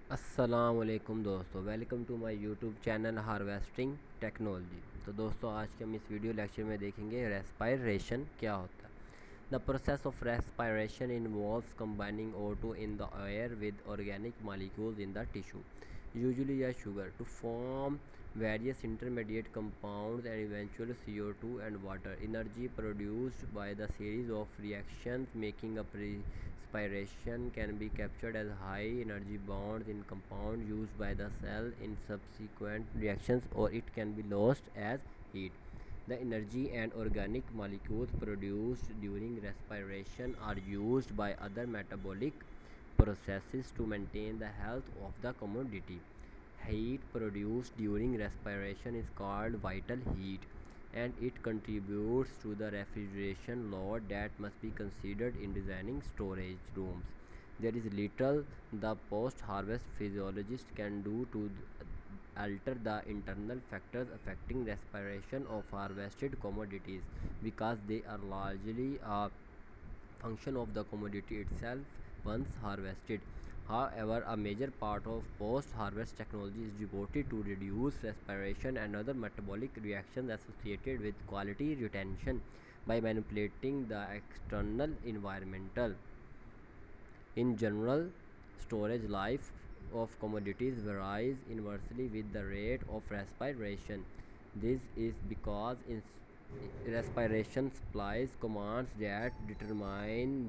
अस्सलामुअलैकुम दोस्तों, welcome to my YouTube channel harvesting technology. तो दोस्तों, आज के हम इस वीडियो लेक्चर में देखेंगे रेस्पायरेशन क्या होता है। The process of respiration involves combining O2 in the air with organic molecules in the tissue, usually a sugar, to form various intermediate compounds and eventually CO2 and water. Energy produced by the series of reactions making up respiration can be captured as high energy bonds in compound used by the cell in subsequent reactions, or it can be lost as heat. The energy and organic molecules produced during respiration are used by other metabolic processes to maintain the health of the commodity. Heat produced during respiration is called vital heat, and it contributes to the refrigeration load that must be considered in designing storage rooms. There is little the post harvest physiologist can do to alter the internal factors affecting respiration of harvested commodities, because they are largely a function of the commodity itself once harvested. However, a major part of post-harvest technology is devoted to reduce respiration and other metabolic reactions associated with quality retention by manipulating the external environmental. In general, storage life of commodities varies inversely with the rate of respiration. This is because respiration supplies commands that determine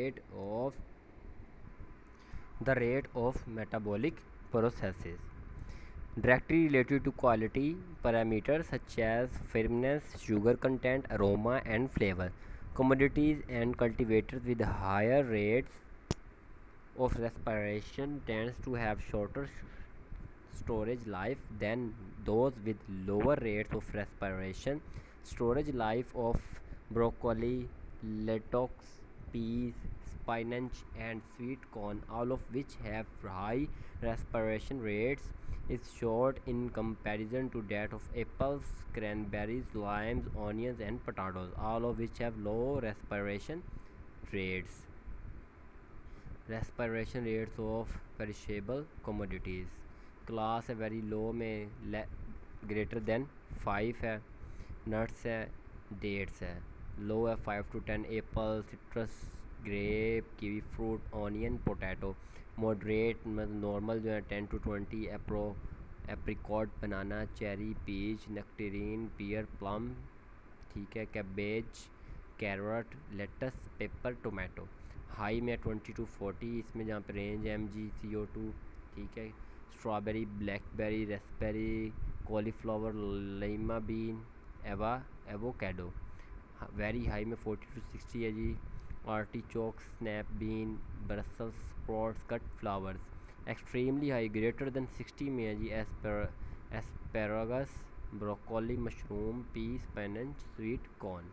the rate of metabolic processes directly related to quality parameters such as firmness, sugar content, aroma, and flavor. Commodities and cultivators with higher rates of respiration tends to have shorter storage life than those with lower rates of respiration. Storage life of broccoli, lettuce, peas, spinach, and sweet corn, all of which have high respiration rates, is short in comparison to that of apples, cranberries, limes, onions, and potatoes, all of which have low respiration rates. Respiration rates of perishable commodities class है very low में greater then 5 है, nuts है, dates है, लो है 5 to 10 apple, citrus, grape, kiwi fruit, onion, potato. Moderate मतलब normal जो है 10 to 20 apricot, banana, cherry, peach, nectarine, pear, plum, ठीक है, cabbage, carrot, lettuce, pepper, tomato. High में 20 to 40, इसमें जहाँ पे रेंज mg CO2, ठीक है। Strawberry, blackberry, raspberry, cauliflower, lima bean, avocado. Very high में 40 to 60 है जी। Artichoke, snap bean, Brussels sprouts, cut flowers. Extremely high greater than 60 में है जी asparagus, broccoli, mushroom, pea, spinach, sweet corn.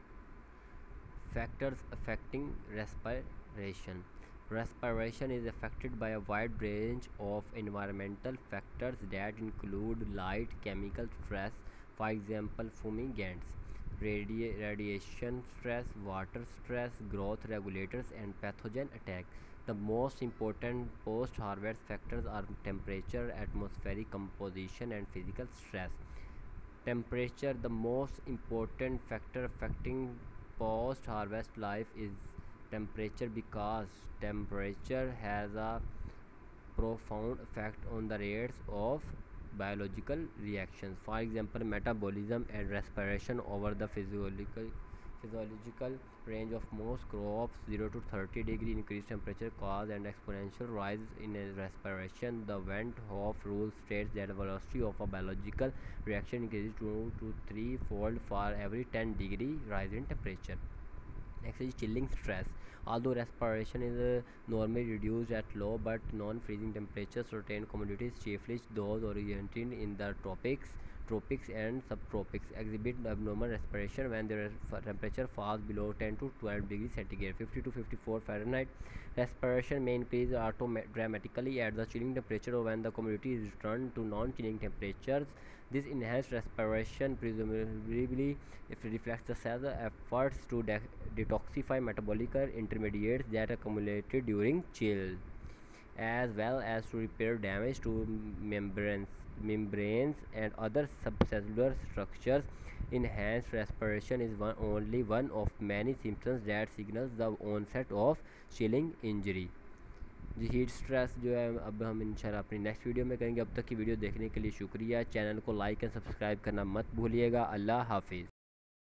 Factors affecting respiration. Respiration is affected by a wide range of environmental factors that include light, chemical stress, for example, fumigants, radiation stress, water stress, growth regulators, and pathogen attack. The most important post-harvest factors are temperature, atmospheric composition, and physical stress. Temperature, the most important factor affecting post harvest life is temperature, because temperature has a profound effect on the rates of biological reactions, for example metabolism and respiration. Over the physiological range of most crops, 0 to 30 degree increased temperature cause an exponential rise in respiration. The Van Hoff rule states that the velocity of a biological reaction increases 2 to 3 fold for every 10 degree rise in temperature. Next is chilling stress. Although respiration is normally reduced at low but non-freezing temperatures, certain commodities, chiefly those originating in the tropics and subtropics, exhibit abnormal respiration when their temperature falls below 10 to 12 degrees centigrade, 50 to 54 Fahrenheit. Respiration may increase dramatically at the chilling temperature, or when the commodity is returned to non-chilling temperatures. This enhanced respiration presumably reflects the cell's efforts to detoxify metabolic intermediates that accumulated during chill. as well as to repair damage to membranes and other subcellular structures. Enhanced respiration is only one of many symptoms that signals the onset of chilling injury. जी heat stress जो है अब हम इंशाल्लाह अपनी next video में करेंगे। अब तक की वीडियो देखने के लिए शुक्रिया। चैनल को लाइक एंड सब्सक्राइब करना मत भूलिएगा। अल्लाह हाफिज़।